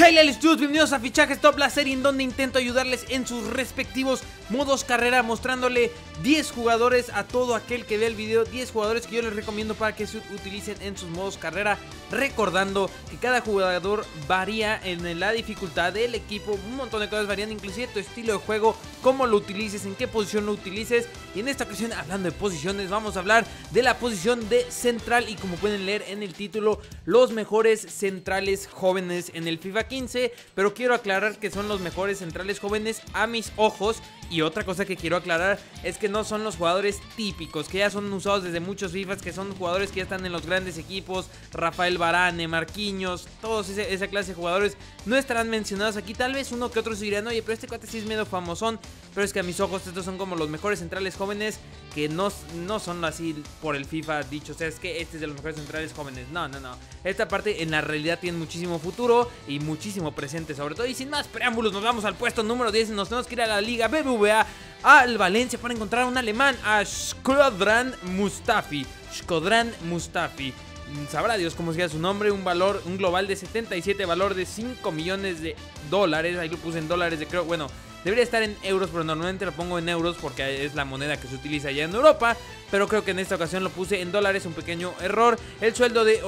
Alex Dudes, bienvenidos a Fichajes Top, la serie en donde intento ayudarles en sus respectivos modos carrera, mostrándole 10 jugadores a todo aquel que vea el video, 10 jugadores que yo les recomiendo para que se utilicen en sus modos carrera, recordando que cada jugador varía en la dificultad del equipo, un montón de cosas varían, inclusive tu estilo de juego, cómo lo utilices, en qué posición lo utilices. Y en esta ocasión, hablando de posiciones, vamos a hablar de la posición de central y, como pueden leer en el título, los mejores centrales jóvenes en el FIFA 15, pero quiero aclarar que son los mejores centrales jóvenes a mis ojos. Y otra cosa que quiero aclarar es que no son los jugadores típicos, que ya son usados desde muchos FIFAs, que son jugadores que ya están en los grandes equipos, Rafael Varane, Marquinhos, todos esa clase de jugadores no estarán mencionados aquí. Tal vez uno que otros dirán, oye, pero este cuate sí es medio famosón, pero es que a mis ojos estos son como los mejores centrales jóvenes, que no son así por el FIFA dicho, o sea, es que este es de los mejores centrales jóvenes. No. Esta parte en la realidad tiene muchísimo futuro y muchísimo presente sobre todo. Y sin más preámbulos, nos vamos al puesto número 10. Nos tenemos que ir a la Liga BBVA, al Valencia, para encontrar a un alemán, a Shkodran Mustafi. Sabrá Dios cómo sea su nombre. Un global de 77, valor de 5 millones de dólares. Ahí lo puse en dólares, creo, bueno, debería estar en euros, pero normalmente lo pongo en euros porque es la moneda que se utiliza allá en Europa. Pero creo que en esta ocasión lo puse en dólares, un pequeño error. El sueldo de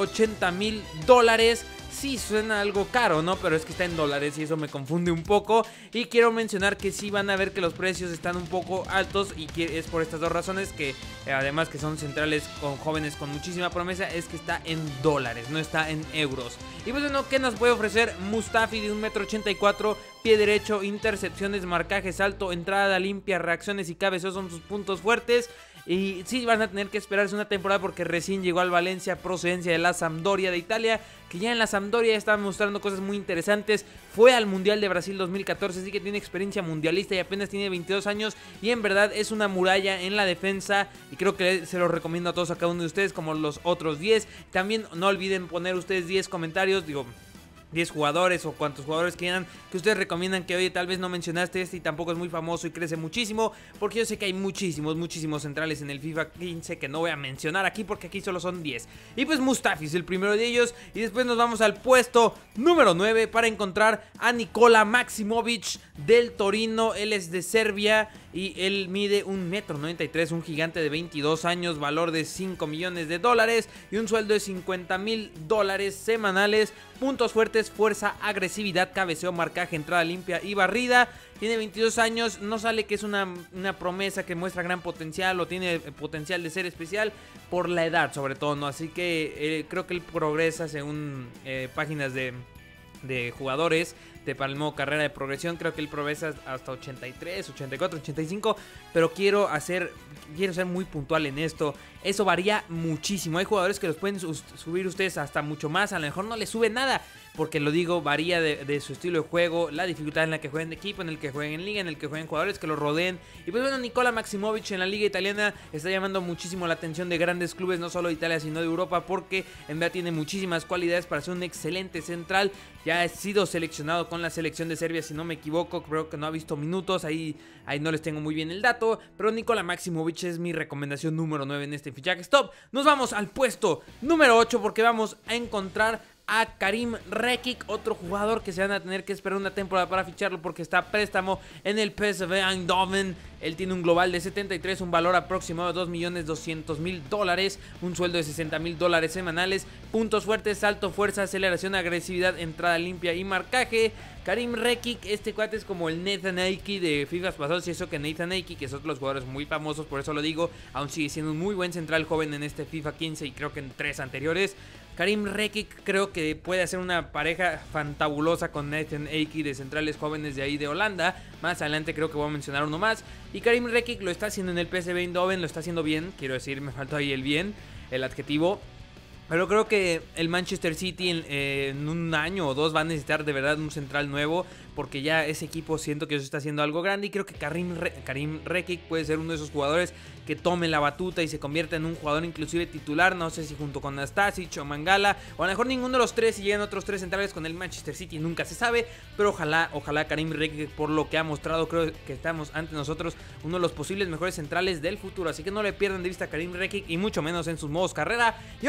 $80,000. Sí, suena algo caro, ¿no? Pero es que está en dólares y eso me confunde un poco. Y quiero mencionar que sí van a ver que los precios están un poco altos. Y que es por estas dos razones que, además que son centrales con jóvenes con muchísima promesa, es que está en dólares, no está en euros. Y pues bueno, ¿qué nos puede ofrecer Mustafi de 1,84 m? Pie derecho, intercepciones, marcaje, salto, entrada limpia, reacciones y cabeceos son sus puntos fuertes. Y sí, van a tener que esperarse una temporada porque recién llegó al Valencia, procedencia de la Sampdoria de Italia, que ya en la Sampdoria estaba mostrando cosas muy interesantes. Fue al Mundial de Brasil 2014, así que tiene experiencia mundialista y apenas tiene 22 años. Y en verdad es una muralla en la defensa y creo que se los recomiendo a todos, a cada uno de ustedes, como los otros 10. También no olviden poner ustedes 10 comentarios, 10 jugadores o cuantos jugadores quieran, que ustedes recomiendan que, oye, tal vez no mencionaste este y tampoco es muy famoso y crece muchísimo, porque yo sé que hay muchísimos centrales en el FIFA 15 que no voy a mencionar aquí porque aquí solo son 10. Y pues Mustafi es el primero de ellos. Y después nos vamos al puesto número 9 para encontrar a Nikola Maximovic del Torino. Él es de Serbia y él mide 1,93 m, un gigante de 22 años, valor de 5 millones de dólares y un sueldo de $50,000 semanales. Puntos fuertes: fuerza, agresividad, cabeceo, marcaje, entrada limpia y barrida. Tiene 22 años, no sale que es una promesa que muestra gran potencial o tiene potencial de ser especial por la edad sobre todo, ¿no? Así que creo que él progresa según páginas de jugadores para el modo carrera de progresión. Creo que él progresa hasta 83, 84, 85, pero quiero ser muy puntual en esto. Eso varía muchísimo. Hay jugadores que los pueden subir ustedes hasta mucho más. A lo mejor no les sube nada, porque lo digo, varía de su estilo de juego, la dificultad en la que jueguen de equipo, en el que jueguen en liga, en el que jueguen jugadores que lo rodeen. Y pues bueno, Nikola Maximovic en la liga italiana está llamando muchísimo la atención de grandes clubes, no solo de Italia sino de Europa, porque en verdad tiene muchísimas cualidades para ser un excelente central. Ya ha sido seleccionado con la selección de Serbia, si no me equivoco. Creo que no ha visto minutos, ahí no les tengo muy bien el dato, pero Nikola Maximovic es mi recomendación número 9 en este Fichaje Stop. Nos vamos al puesto número 8 porque vamos a encontrar a Karim Rekik, otro jugador que se van a tener que esperar una temporada para ficharlo porque está a préstamo en el PSV Eindhoven. Él tiene un global de 73, un valor aproximado de $2,200,000, un sueldo de $60,000 semanales. Puntos fuertes: salto, fuerza, aceleración, agresividad, entrada limpia y marcaje. Karim Rekik, este cuate es como el Nathan Ake de FIFAs pasados, y eso que Nathan Ake, que es otro de los jugadores muy famosos, por eso lo digo, aún sigue siendo un muy buen central joven en este FIFA 15 y creo que en 3 anteriores. Karim Rekik creo que puede hacer una pareja fantabulosa con Nathan Ake de centrales jóvenes de ahí de Holanda. Más adelante creo que voy a mencionar uno más. Y Karim Rekik lo está haciendo en el PSV Eindhoven, lo está haciendo bien, quiero decir, me faltó ahí el adjetivo. Pero creo que el Manchester City en un año o dos va a necesitar de verdad un central nuevo, porque ya ese equipo siento que se está haciendo algo grande. Y creo que Karim Rekik puede ser uno de esos jugadores que tome la batuta y se convierta en un jugador inclusive titular. No sé si junto con Nastasic o Mangala, o a lo mejor ninguno de los tres, y llegan otros 3 centrales con el Manchester City, nunca se sabe. Pero ojalá Karim Rekik, por lo que ha mostrado, creo que estamos ante nosotros uno de los posibles mejores centrales del futuro. Así que no le pierdan de vista a Karim Rekik, y mucho menos en sus modos carrera. Y ahora nos vamos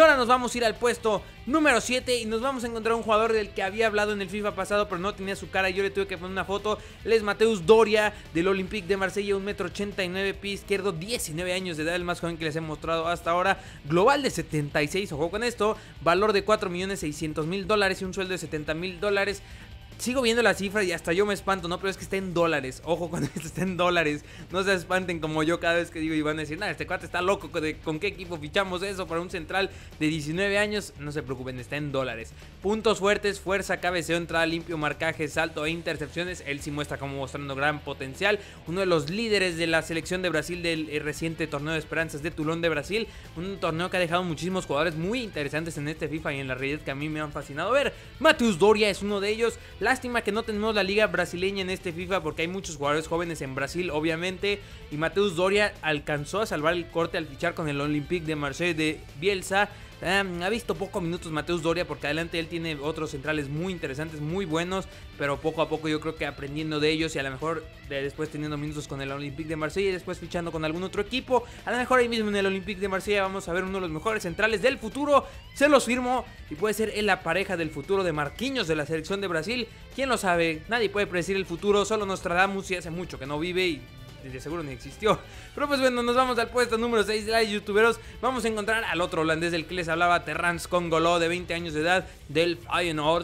vamos a ir al puesto número 7 y nos vamos a encontrar un jugador del que había hablado en el FIFA pasado, pero no tenía su cara y yo le tuve que poner una foto. Él es Mateusz Doria del Olympique de Marsella, 1,89 m, pie izquierdo, 19 años de edad, el más joven que les he mostrado hasta ahora. Global de 76, ojo con esto, valor de $4.600.000 y un sueldo de $70.000. Sigo viendo la cifra y hasta yo me espanto, ¿no? Pero es que está en dólares. Ojo con esto, está en dólares. No se espanten como yo cada vez que digo y van a decir, este cuate está loco. ¿Con qué equipo fichamos eso para un central de 19 años? No se preocupen, está en dólares. Puntos fuertes, fuerza, cabeceo, entrada limpio, marcaje, salto e intercepciones. Él sí muestra como mostrando gran potencial. Uno de los líderes de la selección de Brasil del reciente torneo de esperanzas de Toulon de Brasil. Un torneo que ha dejado muchísimos jugadores muy interesantes en este FIFA y en la realidad que a mí me han fascinado ver. Mateusz Doria es uno de ellos. Lástima que no tenemos la liga brasileña en este FIFA porque hay muchos jugadores jóvenes en Brasil, obviamente. Y Mateusz Doria alcanzó a salvar el corte al fichar con el Olympique de Marsella de Bielsa. Ha visto pocos minutos Mateusz Doria porque adelante él tiene otros centrales muy interesantes, muy buenos, pero poco a poco yo creo que aprendiendo de ellos y a lo mejor después teniendo minutos con el Olympique de Marsella y después fichando con algún otro equipo, a lo mejor ahí mismo en el Olympique de Marsella vamos a ver uno de los mejores centrales del futuro. Se los firmo y puede ser en la pareja del futuro de Marquinhos de la selección de Brasil. ¿Quién lo sabe? Nadie puede predecir el futuro, solo Nostradamus y hace mucho que no vive y de seguro ni existió. Pero pues bueno, nos vamos al puesto número 6 de la youtuberos. Vamos a encontrar al otro holandés del que les hablaba, Terrans Congolo, de 20 años de edad, del Feyenoord.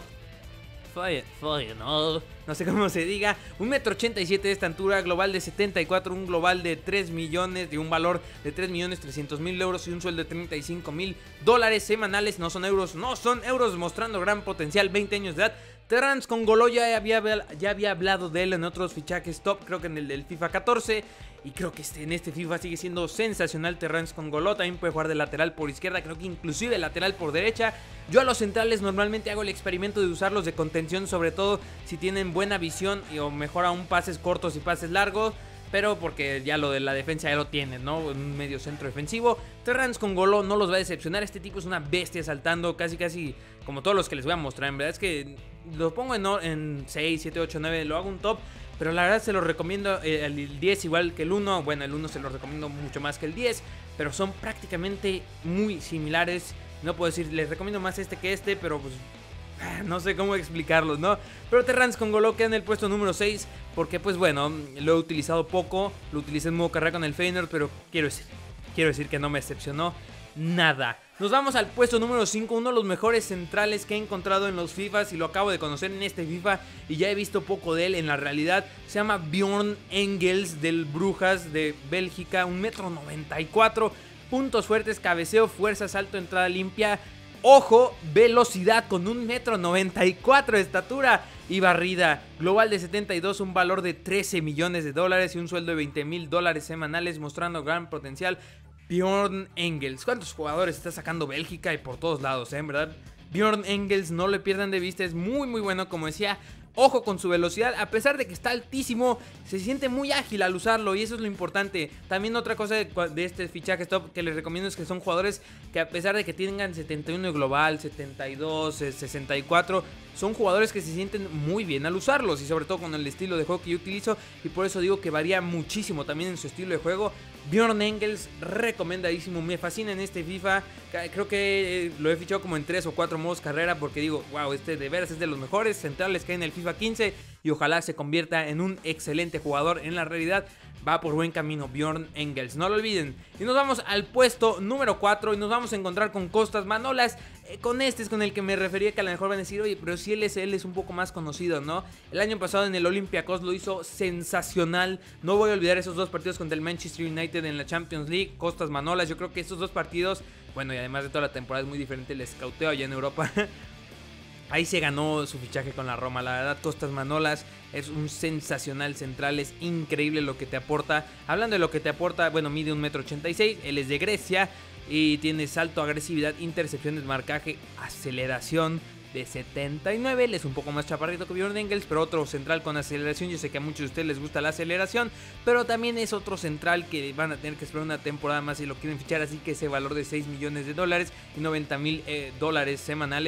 No sé cómo se diga. 1,87 m de estatura, global de 74, un global de 3 millones, de un valor de 3.300.000 euros y un sueldo de $35.000 semanales. No son euros, mostrando gran potencial, 20 años de edad. Terrans Congolo ya había hablado de él en otros fichajes top, creo que en el del FIFA 14. Y creo que en este FIFA sigue siendo sensacional Terrans Congolo. También puede jugar de lateral por izquierda, creo que inclusive de lateral por derecha. Yo a los centrales normalmente hago el experimento de usarlos de contención, sobre todo si tienen buena visión o mejor aún pases cortos y pases largos. Pero porque ya lo de la defensa ya lo tienen, ¿no? Un medio centro defensivo. Terrans Congolo no los va a decepcionar. Este tipo es una bestia saltando casi como todos los que les voy a mostrar. En verdad es que lo pongo en 6, 7, 8, 9, lo hago un top. Pero la verdad se los recomiendo el 10 igual que el 1. Bueno, el 1 se los recomiendo mucho más que el 10. Pero son prácticamente muy similares. No puedo decir, les recomiendo más este que este, pero pues no sé cómo explicarlos, ¿no? Pero Terrans Congolo queda en el puesto número 6 porque pues bueno, lo he utilizado poco. Lo utilicé en modo carrera con el Feyenoord, pero quiero decir que no me decepcionó nada. Nos vamos al puesto número 5, uno de los mejores centrales que he encontrado en los FIFAs y lo acabo de conocer en este FIFA y ya he visto poco de él en la realidad. Se llama Bjorn Engels del Brujas de Bélgica, 1,94 m, puntos fuertes, cabeceo, fuerza, salto, entrada limpia. Ojo, velocidad con 1,94 m de estatura y barrida. Global de 72, un valor de $13 millones y un sueldo de $20.000 semanales, mostrando gran potencial. Bjorn Engels. ¿Cuántos jugadores está sacando Bélgica? Y por todos lados, en verdad. Bjorn Engels, no le pierdan de vista, es muy bueno, como decía. Ojo con su velocidad, a pesar de que está altísimo, se siente muy ágil al usarlo y eso es lo importante. También otra cosa de este fichaje stop que les recomiendo es que son jugadores que a pesar de que tengan 71 de global, 72, 64, son jugadores que se sienten muy bien al usarlos y sobre todo con el estilo de juego que yo utilizo y por eso digo que varía muchísimo también en su estilo de juego. Bjorn Engels, recomendadísimo, me fascina en este FIFA, creo que lo he fichado como en 3 o 4 modos carrera porque digo, wow, este de veras es de los mejores centrales que hay en el FIFA 15 y ojalá se convierta en un excelente jugador en la realidad. Va por buen camino Bjorn Engels, no lo olviden. Y nos vamos al puesto número 4 y nos vamos a encontrar con Costas Manolas. Con este es con el que me refería, que a lo mejor van a decir, oye, pero si él es un poco más conocido, ¿no? El año pasado en el Olympiacos lo hizo sensacional. No voy a olvidar esos dos partidos contra el Manchester United en la Champions League. Costas Manolas, yo creo que estos dos partidos, bueno, y además de toda la temporada es muy diferente el scouteo allá en Europa. Ahí se ganó su fichaje con la Roma. La verdad, Costas Manolas es un sensacional central. Es increíble lo que te aporta. Hablando de lo que te aporta, bueno, mide 1,86 m. Él es de Grecia y tiene salto, agresividad, intercepciones, marcaje, aceleración de 79. Él es un poco más chaparrito que Bjorn Engels, pero otro central con aceleración. Yo sé que a muchos de ustedes les gusta la aceleración, pero también es otro central que van a tener que esperar una temporada más si lo quieren fichar. Así que ese valor de $6 millones y $90.000 semanales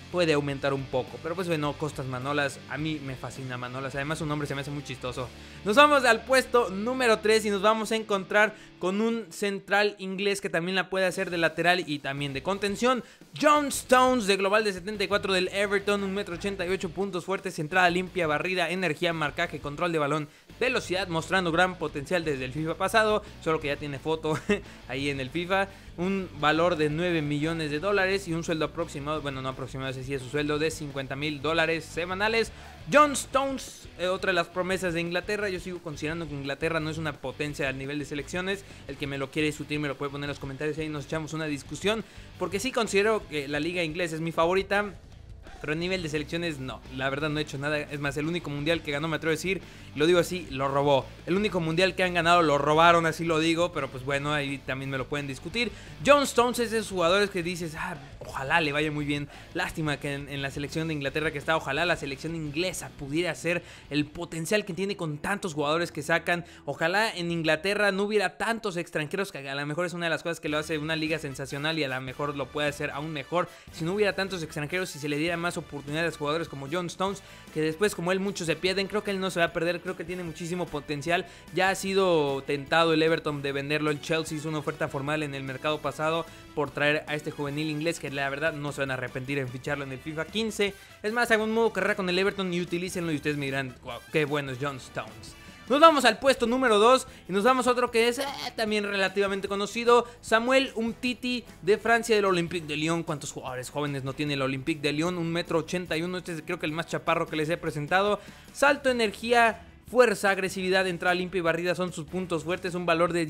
puede aumentar un poco. Pero pues bueno, Costas Manolas, a mí me fascina Manolas. Además su nombre se me hace muy chistoso. Nos vamos al puesto número 3 y nos vamos a encontrar con un central inglés que también la puede hacer de lateral y también de contención. John Stones, de global de 74 del Everton, 1,88 m, puntos fuertes, entrada limpia, barrida, energía, marcaje, control de balón, velocidad, mostrando gran potencial desde el FIFA pasado, solo que ya tiene foto ahí en el FIFA. Un valor de 9 millones de dólares y un sueldo aproximado, bueno, no aproximado, ese sí es su sueldo, de 50 mil dólares semanales. John Stones, otra de las promesas de Inglaterra. Yo sigo considerando que Inglaterra no es una potencia al nivel de selecciones. El que me lo quiere discutir me lo puede poner en los comentarios y ahí nos echamos una discusión, porque sí considero que la liga inglesa es mi favorita, pero a nivel de selecciones no, la verdad no he hecho nada. Es más, el único mundial que ganó, me atrevo a decir, lo digo así, lo robó. El único mundial que han ganado lo robaron, así lo digo, pero pues bueno, ahí también me lo pueden discutir. John Stones es de esos jugadores que dices, ojalá le vaya muy bien. Lástima que en la selección de Inglaterra que está, ojalá la selección inglesa pudiera ser el potencial que tiene con tantos jugadores que sacan. Ojalá en Inglaterra no hubiera tantos extranjeros, que a lo mejor es una de las cosas que lo hace una liga sensacional y a lo mejor lo puede hacer aún mejor. Si no hubiera tantos extranjeros y se le diera más oportunidades a jugadores como John Stones, que después como él muchos se pierden, creo que él no se va a perder, creo que tiene muchísimo potencial. Ya ha sido tentado el Everton de venderlo, el Chelsea hizo una oferta formal en el mercado pasado por traer a este juvenil inglés, que la verdad no se van a arrepentir en ficharlo en el FIFA 15. Es más, hagan un modo carrera con el Everton y utilícenlo y ustedes me dirán, wow, qué bueno es John Stones. Nos vamos al puesto número 2 y nos vamos a otro que es también relativamente conocido, Samuel Umtiti, de Francia, del Olympique de Lyon. ¿Cuántos jugadores jóvenes no tiene el Olympique de Lyon? 1,81 m, este es creo que el más chaparro que les he presentado. Salto, energía, fuerza, agresividad, entrada limpia y barrida son sus puntos fuertes. Un valor de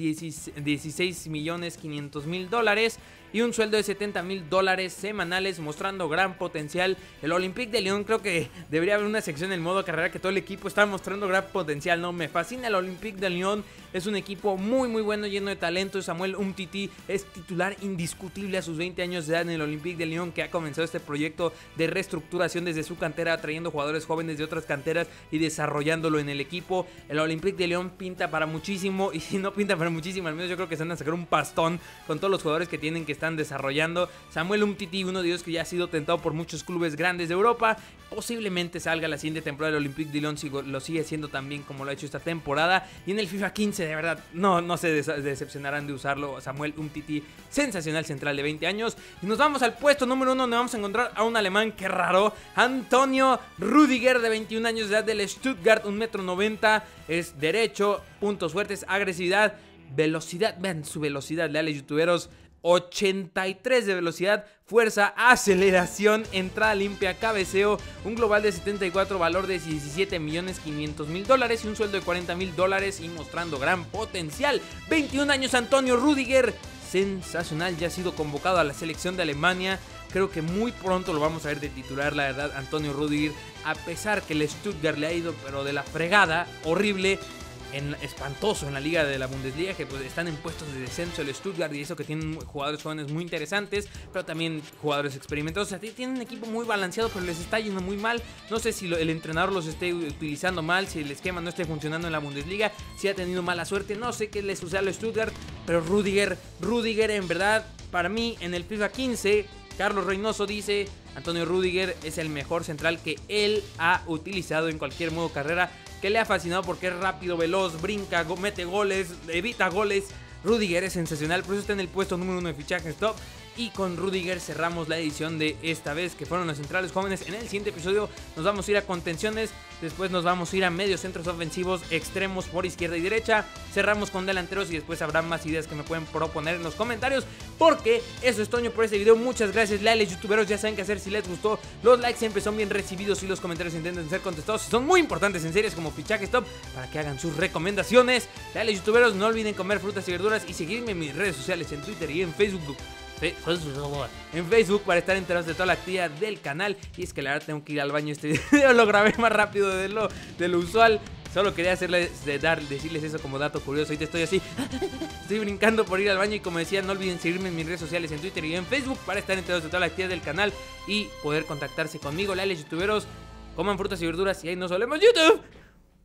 16.500.000 dólares y un sueldo de 70.000 dólares semanales, mostrando gran potencial. El Olympique de Lyon, creo que debería haber una sección en el modo carrera que todo el equipo está mostrando gran potencial, ¿no? Me fascina el Olympique de Lyon, es un equipo muy muy bueno, lleno de talento. Samuel Umtiti es titular indiscutible a sus 20 años de edad en el Olympique de Lyon, que ha comenzado este proyecto de reestructuración desde su cantera, trayendo jugadores jóvenes de otras canteras y desarrollándolo en el equipo. El Olympique de Lyon pinta para muchísimo, y si no pinta para muchísimo, al menos yo creo que se van a sacar un pastón con todos los jugadores que tienen, que están desarrollando. Samuel Umtiti, uno de ellos que ya ha sido tentado por muchos clubes grandes de Europa, posiblemente salga la siguiente temporada del Olympique de Lyon, si lo sigue haciendo tan bien como lo ha hecho esta temporada. Y en el FIFA 15, de verdad, no se decepcionarán de usarlo. Samuel Umtiti, sensacional central de 20 años. Y nos vamos al puesto número 1, donde vamos a encontrar a un alemán, que raro, Antonio Rüdiger, de 21 años de edad, del Stuttgart, 1,90 m, es derecho, puntos fuertes, agresividad, velocidad, vean su velocidad, leales youtuberos, 83 de velocidad, fuerza, aceleración, entrada limpia, cabeceo, un global de 74, valor de 17.500.000 dólares y un sueldo de 40.000 dólares y mostrando gran potencial. 21 años Antonio Rüdiger, sensacional, ya ha sido convocado a la selección de Alemania. Creo que muy pronto lo vamos a ver de titular, la verdad, Antonio Rüdiger, a pesar que el Stuttgart le ha ido pero de la fregada, horrible, espantoso en la liga de la Bundesliga, que pues están en puestos de descenso el Stuttgart, y eso que tienen jugadores jóvenes muy interesantes, pero también jugadores experimentados. O sea, tienen un equipo muy balanceado, pero les está yendo muy mal. No sé si el entrenador los esté utilizando mal, si el esquema no esté funcionando en la Bundesliga, si ha tenido mala suerte, no sé qué les sucede al Stuttgart, pero Rüdiger en verdad, para mí en el FIFA 15, Carlos Reynoso dice, Antonio Rüdiger es el mejor central que él ha utilizado en cualquier modo carrera, que le ha fascinado porque es rápido, veloz, brinca, mete goles, evita goles. Rüdiger es sensacional, por eso está en el puesto número 1 de Fichajes Top. Y con Rüdiger cerramos la edición de esta vez, que fueron los centrales jóvenes. En el siguiente episodio nos vamos a ir a contenciones, después nos vamos a ir a medios centros ofensivos, extremos por izquierda y derecha, cerramos con delanteros y después habrá más ideas que me pueden proponer en los comentarios, porque eso es Toño por este video. Muchas gracias, leales youtuberos, ya saben qué hacer si les gustó. Los likes siempre son bien recibidos y los comentarios intenten ser contestados, son muy importantes en series como Fichajes Top, para que hagan sus recomendaciones. Leales youtuberos, no olviden comer frutas y verduras y seguirme en mis redes sociales, en Twitter y en Facebook. Para estar enterados de toda la actividad del canal. Y es que la verdad tengo que ir al baño. Este video lo grabé más rápido de lo usual. Solo quería decirles eso como dato curioso. Ahorita estoy así, estoy brincando por ir al baño. Y como decía, no olviden seguirme en mis redes sociales, en Twitter y en Facebook, para estar enterados de toda la actividad del canal y poder contactarse conmigo. Leales youtuberos, coman frutas y verduras y ahí nos solemos YouTube.